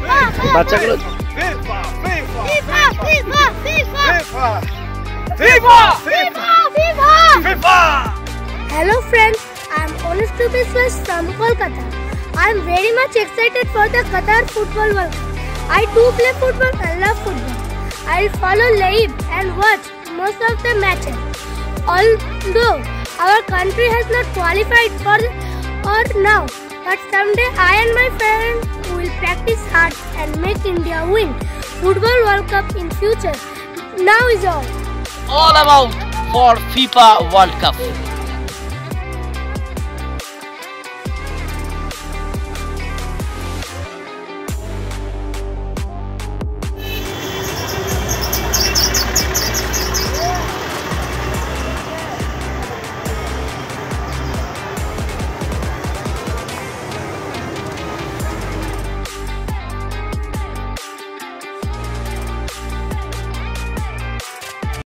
বাচ্চাগুলো Hello friends, I am honest to be from Kolkata. I am very much excited for the Qatar Football World Cup. I too play football and love football. I will follow live and watch most of the matches. Although our country has not qualified for or now, but someday I and my friends will practice hard and make India win Football World Cup in future. Now is all About for FIFA World Cup.